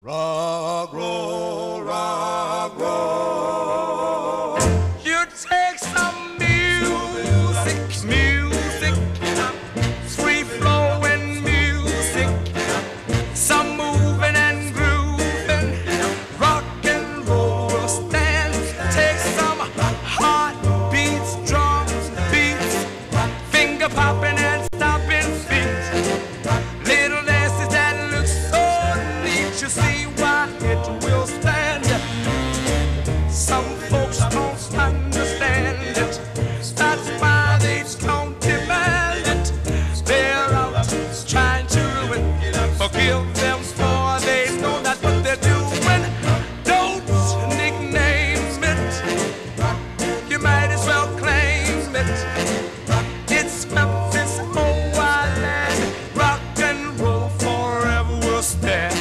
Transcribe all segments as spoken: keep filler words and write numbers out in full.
Rock, roll, rock, roll. You take some music, music, free flowing music, some moving and grooving, rock and roll will stand. Take some heartbeats, drums, beats, finger popping and stomping feet, little dances that look so neat. You see why it will stand. Some folks don't understand it, that's why they don't demand it. They're out trying to ruin, forgive them for they know not what they're doing. Don't nickname it, you might as well claim it. It's Memphis, oh island, rock and roll forever will stand.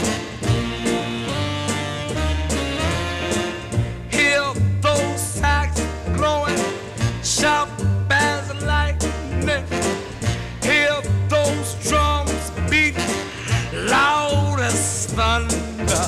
Hear those sax blowing, sharp as lightning. Hear those drums beat, loud as thunder.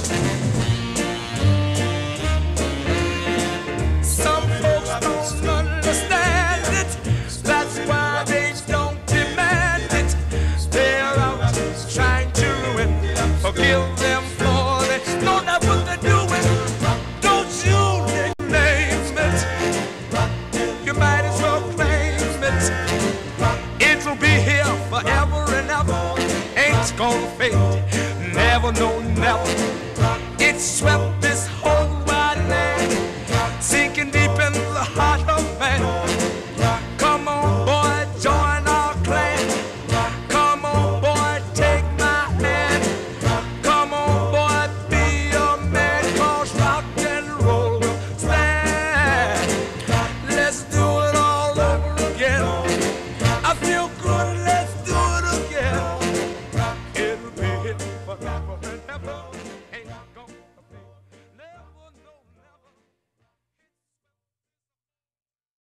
Some folks don't understand it, that's why they don't demand it. They're out trying to ruin, forgive them for they know not what they're doing. Don't you nickname it, you might as well claim it. It'll be here forever and ever, ain't gonna fade, never, no, never. It's swept